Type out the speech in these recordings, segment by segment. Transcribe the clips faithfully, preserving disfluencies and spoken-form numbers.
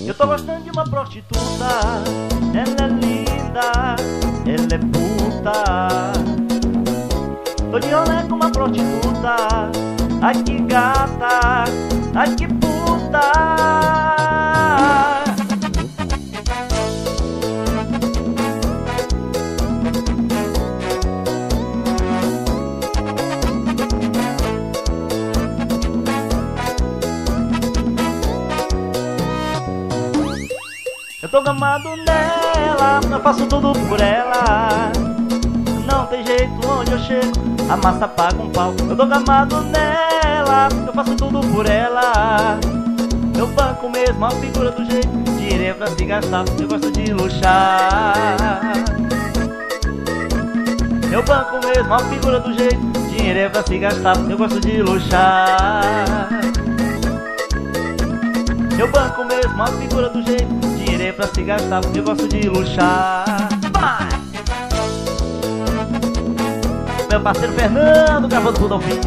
Eu tô gostando de uma prostituta, ela é linda, ela é puta. Tô de rolê com uma prostituta, ai que gata, ai que puta. Eu tô gamado nela, eu faço tudo por ela. Não tem jeito, onde eu chego, a massa paga um pau. Eu tô gamado nela, eu faço tudo por ela. Eu banco mesmo a figura do jeito, dinheiro é pra se gastar, eu gosto de luxar. Eu banco mesmo a figura do jeito, dinheiro é pra se gastar, eu gosto de luxar. Eu banco mesmo a figura do jeito, dinheiro é pra se gastar, eu gosto de luxar. Vai! Meu parceiro Fernando gravando tudo ao fim.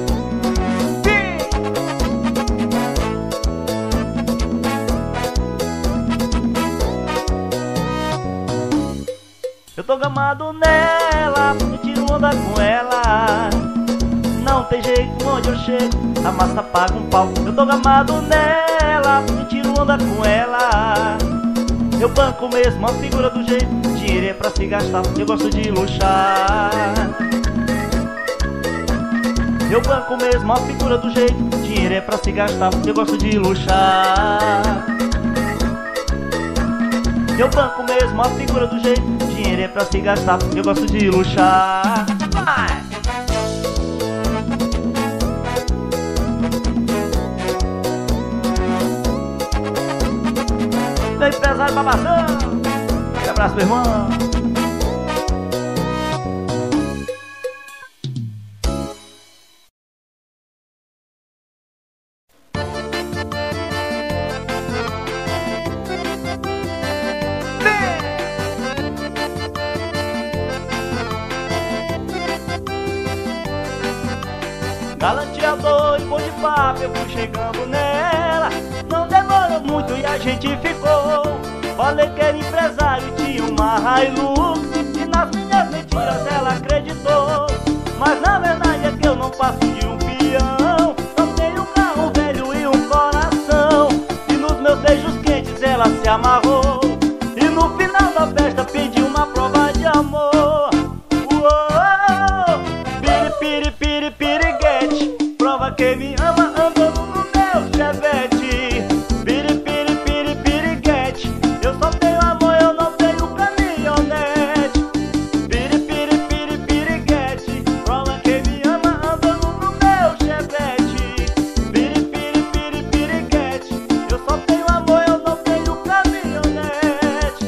Eu tô gamado nela, eu tiro onda com ela. Não tem jeito, onde eu chego, a massa paga um pau. Eu tô gamado nela, eu tiro onda com ela. Eu banco mesmo a figura do jeito, dinheiro é pra se gastar, eu gosto de luxar. Eu banco mesmo a figura do jeito, dinheiro é pra se gastar, eu gosto de luxar. Eu banco mesmo a figura do jeito, dinheiro é pra se gastar, eu gosto de luxar. Vai! Meu empresário babazão, um abraço, meu irmão. Galanteador e bom de papo, eu fui chegando nela. Não demorou muito e a gente ficou. Falei que era empresário, tinha uma Hilux, e nas minhas mentiras ela acreditou. Mas na verdade é que eu não passo de um peão. Só tenho um carro velho e um coração. E nos meus beijos quentes ela se amarrou. E no final da festa pediu uma prova de amor. Uou, piri, piri, piri, piriguete, prova que me ama andando no meu chevette. Piri, piri, piri, piriguete, eu só tenho amor, eu não tenho caminhonete. Piri, piri, piri, piriguete, prova que me ama andando no meu chevette. Piri, piri, piri, piriguete, eu só tenho amor, eu não tenho caminhonete.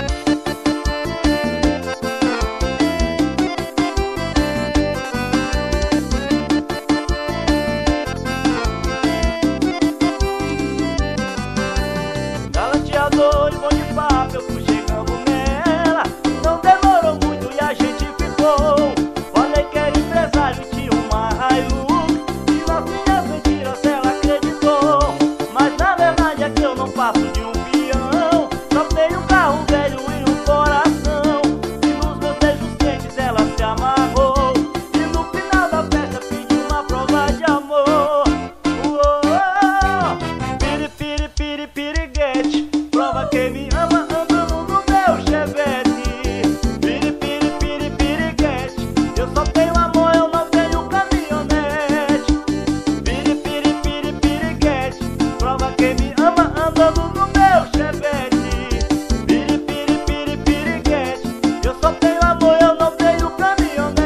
Galanteador e bom de papo, eu fui chegando nela. Não demorou muito e a gente ficou. Falei que era empresário, tinha uma Hilux, e nas minhas mentiras ela acreditou. Mas na verdade é que eu não passo de um peão. Só tenho um carro velho e um coração. E nos meus beijos quentes ela se amarrou. E no final da festa pediu uma prova de amor. Uou, piri, piri, piri, piriguete, prova que me ama andando no meu chevette. Piri, piri, piri, piriguete, eu só tenho amor, eu não tenho caminhonete. Piri, piri, piri, piriguete, prova que me ama andando no meu chevette. Piri, piri, piri, piriguete, eu só tenho amor, eu não tenho caminhonete.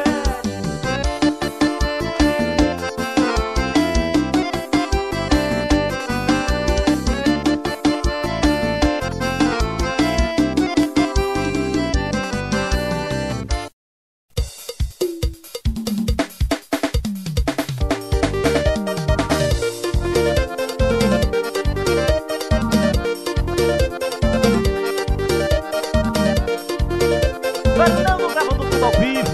Fernando gravando tudo ao vivo.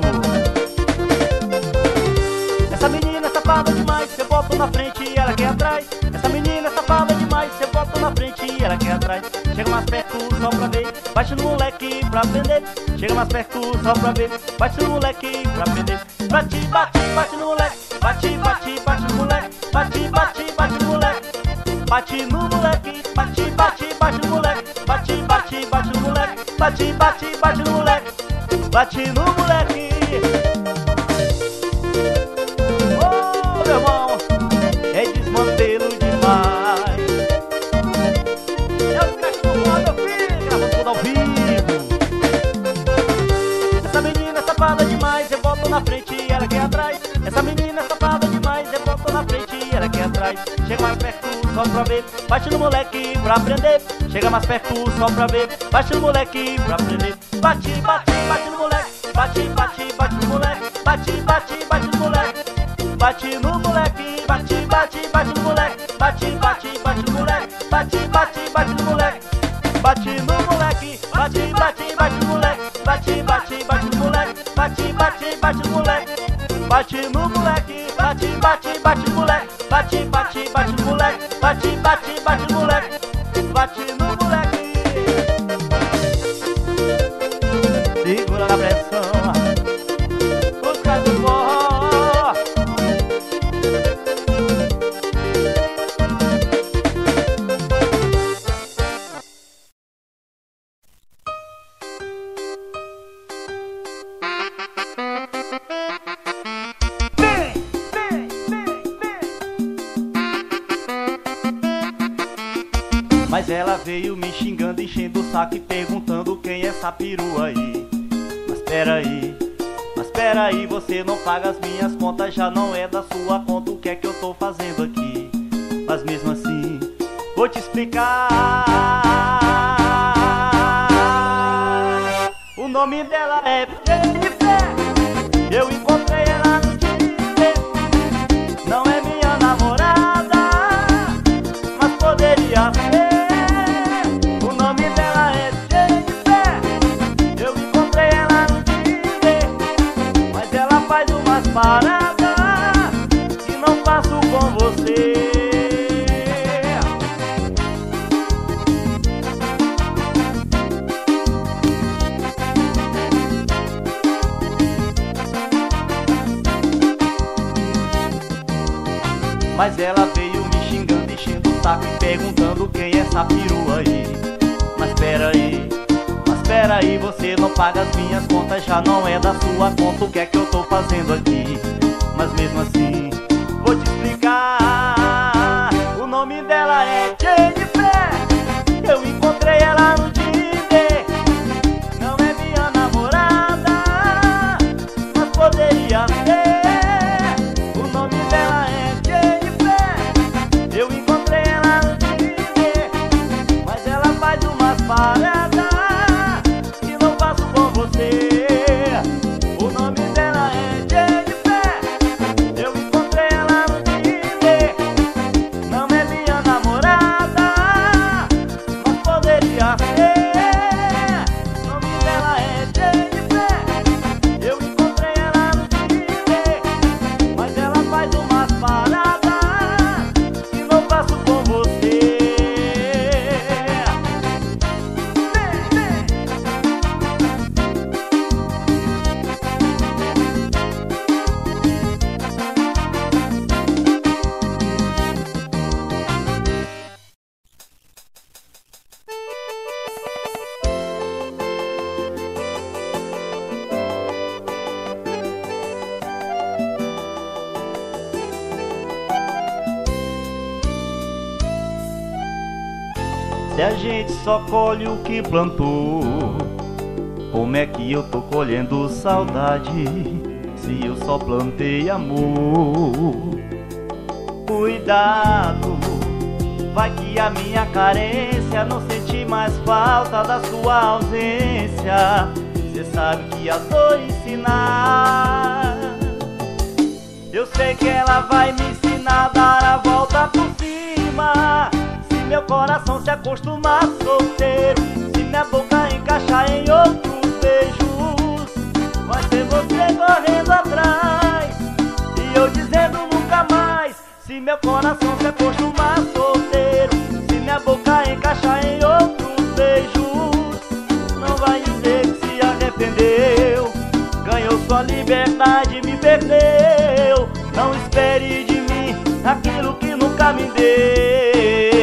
Essa menina é safada demais, você bota na frente e ela quer atrás. Essa menina é safada demais, você bota na frente e ela ela quer atrás. Chega mais perto só pra ver, bate no moleque pra aprender. Chega mais perto só pra ver, bate no moleque pra aprender. Bate, bate, bate no moleque, bate, bate, bate no moleque, bate, bate, bate no moleque. Bate no moleque, bate, bate, bate no moleque, bate, bate, bate no moleque, bate, bate, bate no moleque, bate no moleque. Ô, meu irmão, é desmantelo demais. É o cachorro, meu filho, gravando tudo ao vivo. Essa menina é safada demais, eu boto na frente e ela quer atrás. Essa menina é safada demais, eu boto na frente e ela quer atrás. Chega mais perto só pra ver, bate no moleque pra aprender. Chega mais perto só pra ver, bate no moleque pra aprender. Bate, bate, bate no moleque, bate, bate, bate no moleque, bate, bate, bate no moleque. Bate no moleque, bate, bate, bate no moleque, bate, bate, bate no moleque, bate, bate, bate no moleque. Bate no moleque, bate, bate, bate no moleque, bate, bate, bate no moleque, bate, bate, bate no moleque. Bate no moleque, bate, bate, bate no moleque, bate, bate, bate no moleque, bate, bate, bate no moleque, bate no moleque. Segura na pressão, os caras do forró. Mas ela veio me xingando, enchendo o saco e perguntando quem é essa perua aí. Mas peraí, mas peraí, você não paga as minhas contas, já não é da sua conta, o que é que eu tô fazendo aqui? Mas mesmo assim, vou te explicar. O nome dela é Jennifer, eu encontrei ela no Tinder. Não é minha namorada, mas poderia ser. Parada que não faço com você. Mas ela veio me xingando, enchendo o saco e perguntando quem é essa perua aí. Mas peraí, mas peraí, você não paga as minhas contas, já não é da sua conta, o que é que eu tô fazendo aqui? Mas mesmo assim, vou te explicar. O nome dela é Jennifer, eu encontrei ela no Tinder. Não é minha namorada, mas poderia ser. O nome dela é Jennifer, eu encontrei ela no Tinder. Mas ela faz umas paradas que não faço com você. O nome dela é Jennifer, eu encontrei ela no Tinder. Não é minha namorada, mas poderia ser. O nome dela é Jennifer, eu encontrei ela no Tinder. Mas ela faz umas paradas que não faço com você. Se a gente só colhe o que plantou, como é que eu tô colhendo saudade se eu só plantei amor? Cuidado, vai que a minha carência não senti mais falta da sua ausência. Cê sabe que a dor ensinar, eu sei que ela vai me ensinar a dar a volta por cima. Meu coração se acostumar solteiro, se minha boca encaixar em outros beijos, vai ser você correndo atrás e eu dizendo nunca mais. Se meu coração se acostumar solteiro, se minha minha boca encaixar em outros beijos, não vai dizer que se arrependeu. Ganhou sua liberdade, me perdeu. Não espere de mim aquilo que nunca me deu.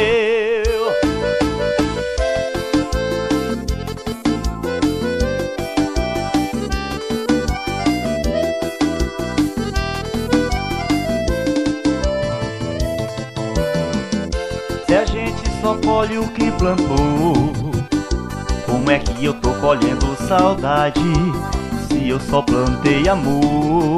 Se a gente só colhe o que plantou, como é que eu tô colhendo saudade se eu só plantei amor?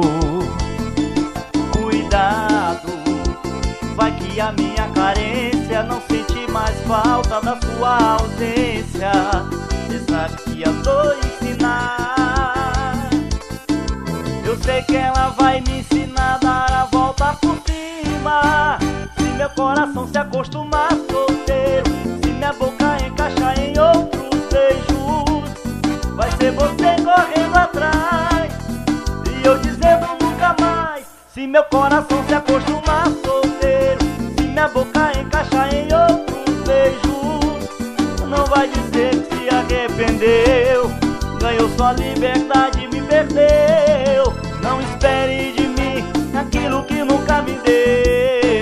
Cuidado, vai que a minha carência não sente mais falta da sua ausência. Você sabe que eu vou ensinar. Eu sei que ela vai me ensinar a dar a volta por cima. Se meu coração se acostumar solteiro, se minha boca encaixar em outros beijos, vai ser você correndo atrás e eu dizendo nunca mais. Se meu coração se acostumar solteiro, se minha boca encaixar em outros beijos, não vai dizer que se arrependeu. Ganhou sua liberdade, me perdeu. Não espere de mim aquilo que nunca me deu.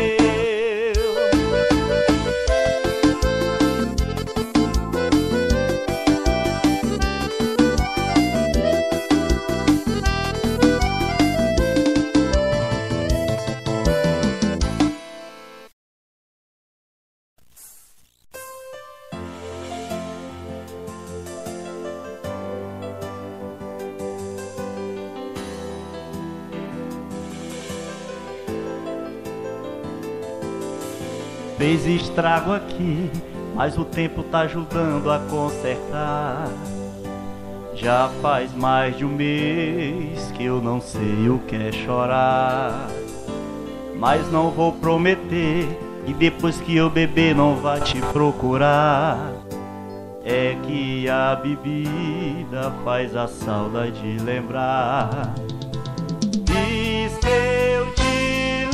Fez estrago aqui, mas o tempo tá ajudando a consertar. Já faz mais de um mês que eu não sei o que é chorar, mas não vou prometer que depois que eu beber não vá te procurar. É que a bebida faz a saudade lembrar. E se eu te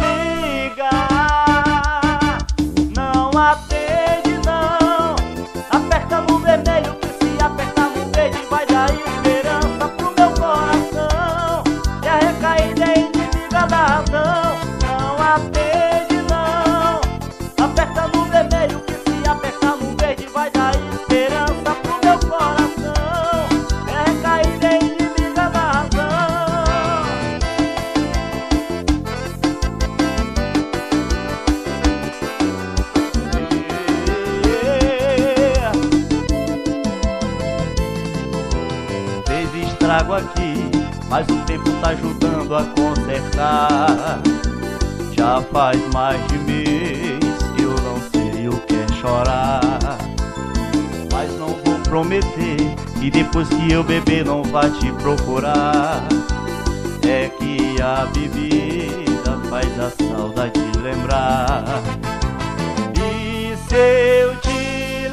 ligar, não atende não. Aperta no vermelho, que se apertar no verde vai dar esperança pro meu coração. E a recaída é inimiga da razão. Não atende não. Aperta no vermelho, que se apertar no verde vai dar esperança pro meu coração. E a recaída é inimiga da razão. Trago aqui, mas o tempo tá ajudando a consertar. Já faz mais de mês que eu não sei o que é chorar, mas não vou prometer que depois que eu beber não vá te procurar. É que a bebida faz a saudade lembrar. E se eu te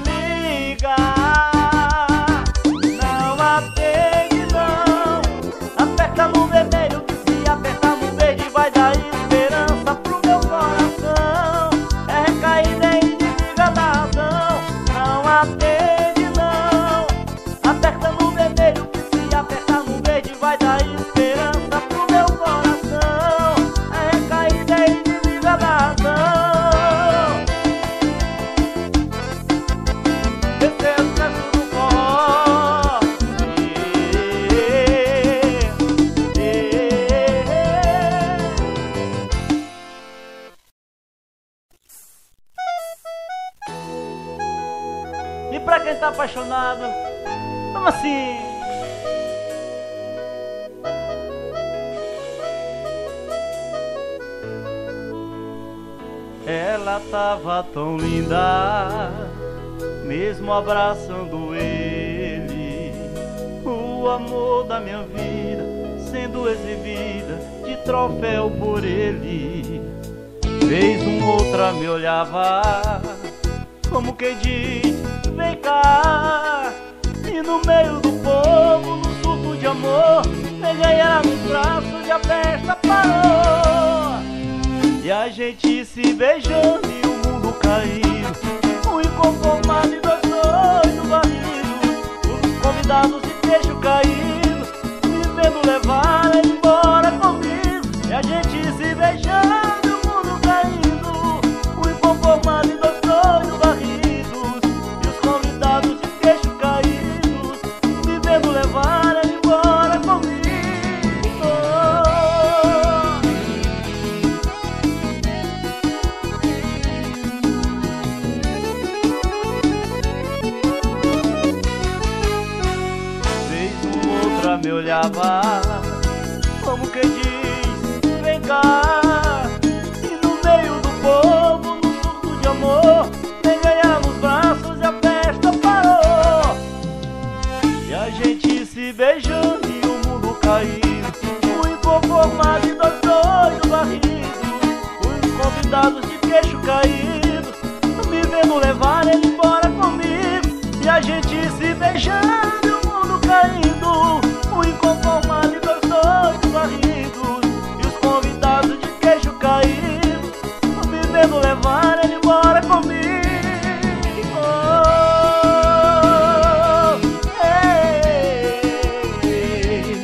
ligar, não atende. Aperta no vermelho, que se apertar no verde vai dar esperança pro meu coração. É recaída, é inimiga da razão. Não atende não. Aperta no vermelho, que se apertar no verde vai dar esperança pro meu coração. É recaída, é inimiga da razão. Esse é o caso do forró. E pra quem tá apaixonado, como assim? Ela tava tão linda, mesmo abraçando ele. O amor da minha vida sendo exibida de troféu por ele. Vez um outra me olhava, como que diz, vem cá. E no meio do povo, no surto de amor, peguei ela nos braços e a festa parou. E a gente se beijando e o mundo caiu. um inconformado e dois doidos varridos, os convidados de queixo caído, me vendo levar ele embora comigo, e a gente se beijando e o mundo caindo. Um inconformado e dois doidos varridos, e os convidados de queixo caídos, me vendo levar ele embora comigo. Me olhava como quem diz, vem cá. E no meio do povo, no surto de amor, nem ganhamos braços e a festa parou. E a gente se beijando e o mundo caindo, um inconformado e dois doidos varridos, os convidados de queixo caídos, me vendo levar ele embora comigo. E a gente se beijando e o mundo caindo, um inconformado e dois doidos varridos, e os convidados de queixo caído, me vendo levar ele embora comigo. Oh, ei, ei.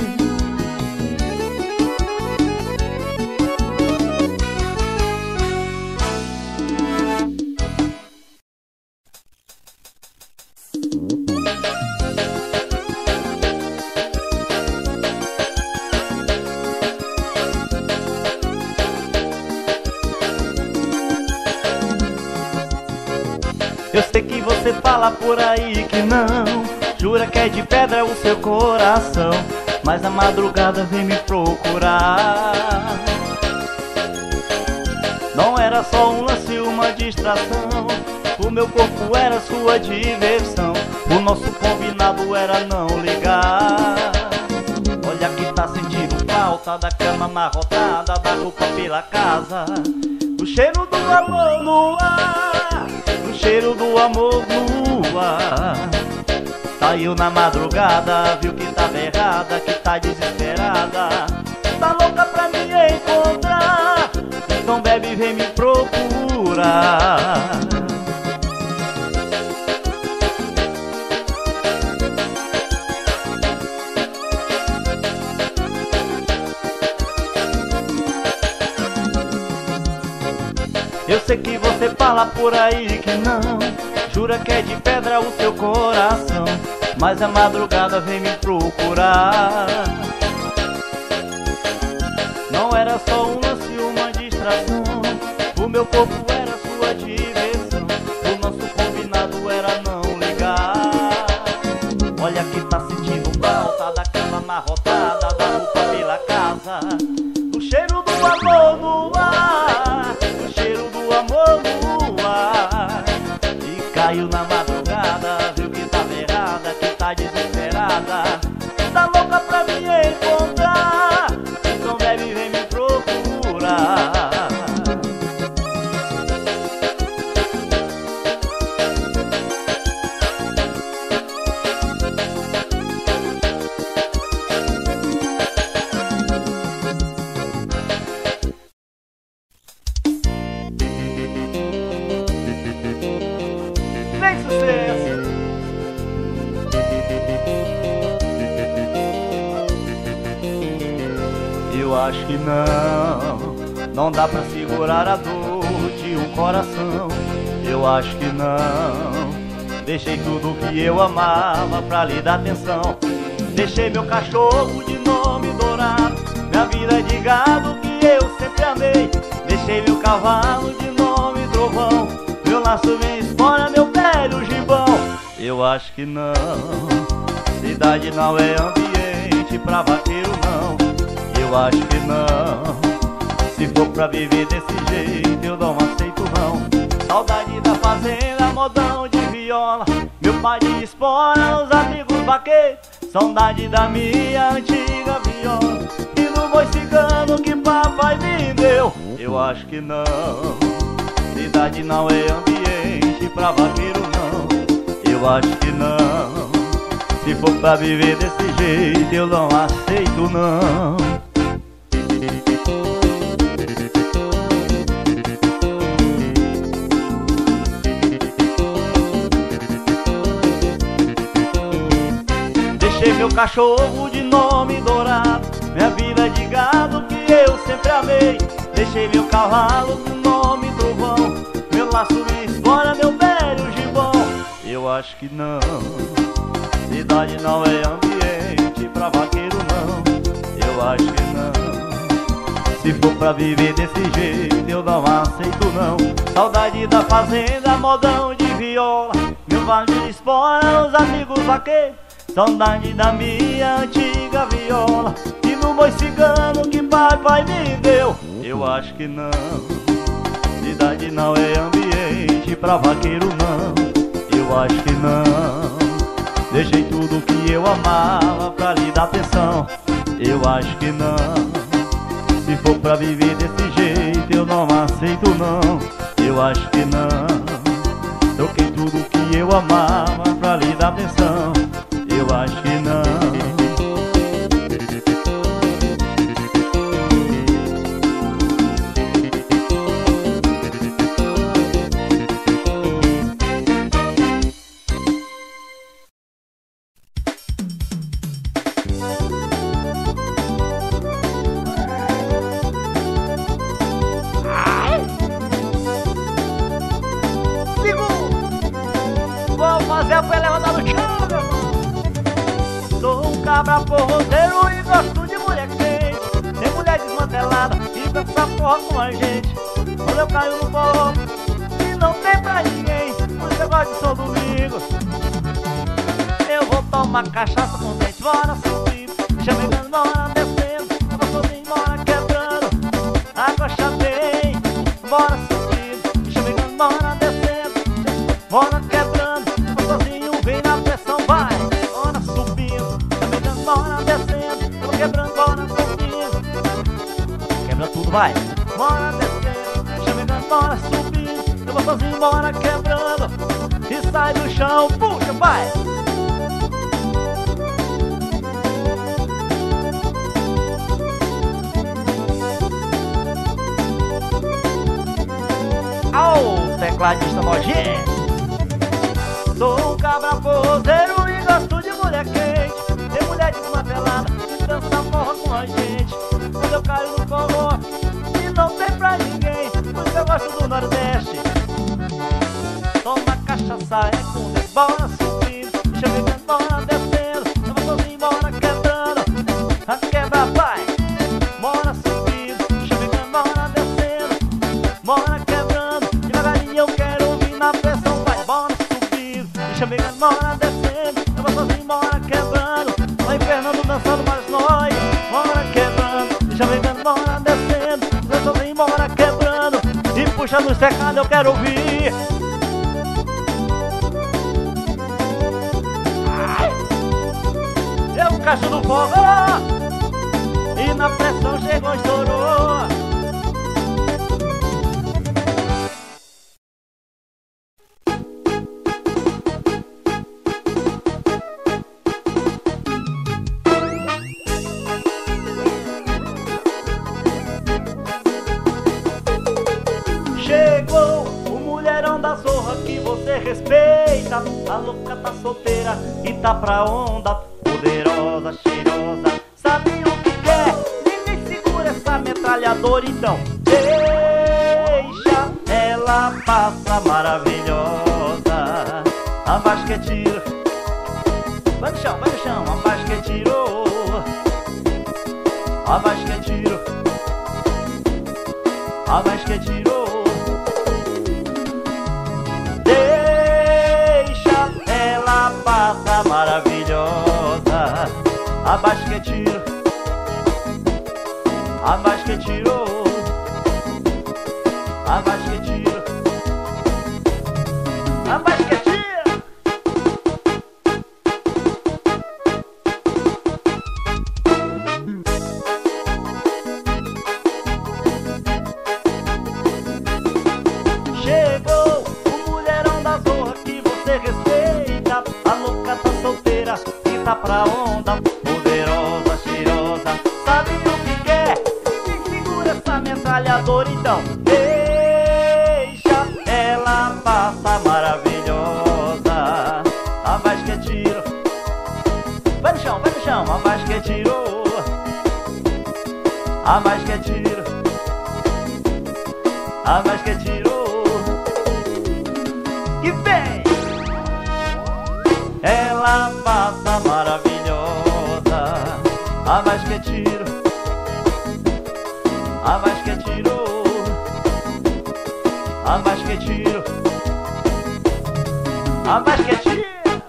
Eu sei que você fala por aí que não, jura que é de pedra o seu coração, mas na madrugada vem me procurar. Não era só um lance, uma distração, o meu corpo era sua diversão, o nosso combinado era não ligar. Olha que tá sentindo falta da cama amarrotada, da roupa pela casa, do cheiro do amor no ar, do cheiro do amor no ar. Saiu na madrugada, viu que tava errada, que tá desesperada, tá louca pra me encontrar, então bebe e vem me procurar. Eu sei que você fala por aí que não, jura que é de pedra o seu coração, mas a madrugada vem me procurar. Não era só um lance, uma distração, o meu corpo era sua diversão, o nosso combinado era não ligar. Olha que tá sentindo falta da cama amarrotada, da roupa pela casa, do cheiro do amor no ar, do cheiro do amor no ar. E caiu na madrugada, viu que tava errada, que tá desesperada, tá louca pra me encontrar, então bebe e vem me procurar. Vem sucesso! Eu acho que não, não dá pra segurar a dor de um coração. Eu acho que não, deixei tudo que eu amava pra lhe dar atenção. Deixei meu cachorro de nome Dourado, minha vida de gado que eu sempre amei. Deixei meu cavalo de nome Trovão, meu laço vem espora, meu velho gibão. Eu acho que não, cidade não é ambiente pra vaqueiro não. Eu acho que não, se for pra viver desse jeito eu não aceito não. Saudade da fazenda, modão de viola, meu pai de espora, os amigos vaqueiros. Saudade da minha antiga viola e do boi cigano que papai me deu. Eu acho que não, cidade não é ambiente pra vaqueiro não. Eu acho que não, se for pra viver desse jeito eu não aceito não. meu cachorro de nome dourado, minha vida de gado que eu sempre amei. Deixei meu cavalo de nome trovão, meu laço me explora, meu velho gibão. Eu acho que não, cidade não é ambiente pra vaqueiro não. Eu acho que não, se for pra viver desse jeito eu não aceito não. Saudade da fazenda, modão de viola, meu vale de espora, os amigos vaqueiros. Saudade da minha antiga viola e no boi cigano que papai me deu. Eu acho que não, cidade não é ambiente pra vaqueiro não. Eu acho que não, deixei tudo que eu amava pra lhe dar atenção. Eu acho que não, se for pra viver desse jeito eu não aceito não. Eu acho que não, troquei tudo que eu amava pra lhe dar atenção. Eu acho que não. Vou fazer a pele rodar no chão, meu irmão. Sou um cabra forrozeiro e gosto de mulher quente. Tem mulher desmantelada e dança porra com a gente. Quando eu caio no forró e não tem pra ninguém, por isso eu gosto de São Domingo. Eu vou tomar cachaça com dente, bora subir, chamegando, bora descendo, eu vou sozinho, bora quebrando, a coxa vem, bora subir, chamegando, bora descendo, bora quebrando, eu vou sozinho, vem na pressão, vai, bora subindo, chamegando, bora descendo, eu vou quebrando, bora subindo, quebra tudo, vai, bora descendo, chamegando, bora subindo, eu vou sozinho, bora quebrando, e sai do chão, puxa, vai. Ao tecladista nojento. Sou um cabra forrozeiro e gosto de mulher quente. Tem mulher desmantelada que dança porra com a gente. Quando eu caio no forró e não tem pra ninguém, por isso eu gosto do Nordeste. Toma cachaça, é com Deus, bora subindo, chamegando, bora descendo, eu vou sozinho, bora quebrando, a quebra vai, bora subindo, chamegando, bora descendo, bora quebrando, devagarinho eu quero ouvir na pressão, vai, bora subindo, chamegando, bora descendo, eu vou sozinho, bora quebrando, vai Fernando dançando mais nós, bora quebrando, chamegando, bora descendo, eu vou sozinho, bora quebrando, e puxa no secado eu quero ouvir. Eu cacho do forró e na pressão chegou, estourou. Chegou o mulherão da zorra que você respeita. A louca tá solteira e tá pra onda, poderosa, cheirosa, sabe o que quer? Ninguém segura essa metralhadora, então deixa ela passar maravilhosa. Abaixo que é tiro, vai no chão, vai no chão, abaixo que é tiro, abaixo que é tiro, abaixo que é tiro. Passa maravilhosa, abaixo que é tiro, abaixo que é tiro, abaixo que é tiro, abaixo que é tiro. Chegou o mulherão da zorra que você respeita. A louca tá solteira e tá pra onda, poderosa, cheirosa, sabe o que quer? Quem segura essa metralhadora, então deixa ela passar maravilhosa. Abaixo que é tiro, vai no chão, vai no chão. que tirou. E vem! Ela passa maravilhosa, a mais que tiro, a mais que tirou, a mais que tiro, a mais que tiro.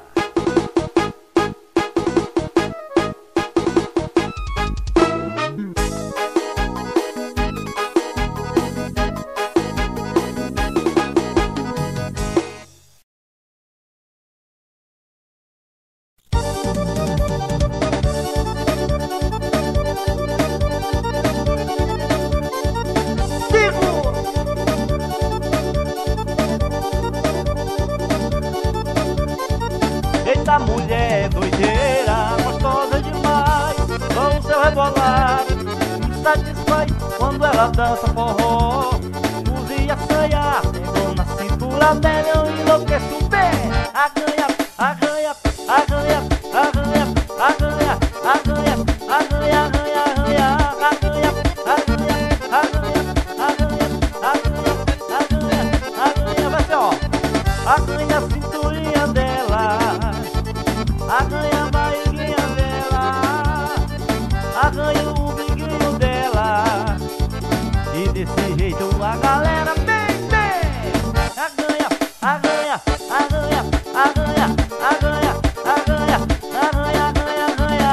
Eita mulher doideira, gostosa demais, com o seu rebolado me satisfaz quando ela dança forró. Use a sanha, pegou na cintura dela, eu enlouqueço bem. Arranha, arranha, arranha, arranha, arranha, arranha, arranha, arranha, arranha, arranha, arranha, arranha, arranha, arranha, arranha, arranha, vai ser ó, arranha a cinturinha dela, arranha a barriguinha dela, arranha o biguinho dela, e desse jeito a galera vem, vem. Arranha, arranha, arranha, arranha, arranha, arranha, arranha, arranha, arranha,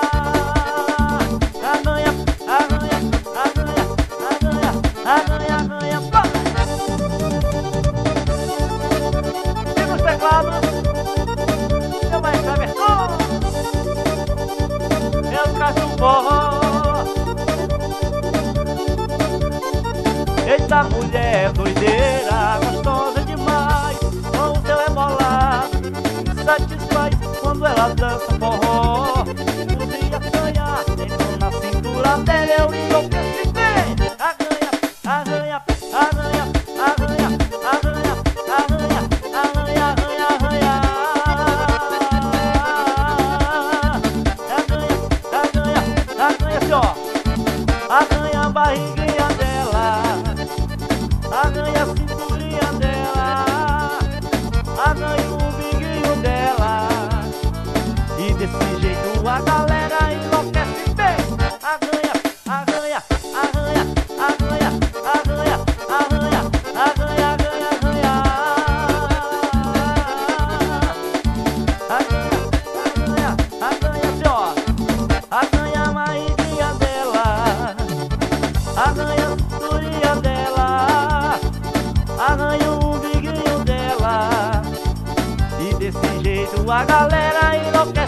arranha, arranha, arranha, arranha, arranha, arranha, bora! E nos teclados eu mais abertor, eu cacho um forró. Eita mulher doideira, gostosa demais, com o seu rebolado me satisfaz quando ela dança forró. Use a sanha, dentro na cintura dela, eu enlouqueço bem. Arranha, arranha, arranha, arranha, arranha, arranha, arranha, arranha, arranha, arranha, arranha, assim ó, arranha a barriguinha dela, arranha a cinturinha dela, arranha o biguinho dela, e desse jeito a galera enlouquece bem. Arranha, arranha, arranha, arranha, arranha, arranha, arranha, arranha, arranha, arranha, arranha, assim ó, arranha a barriguinha dela, arranha a cinturinha dela, arranha o biguinho dela, e desse jeito a galera enlouquece.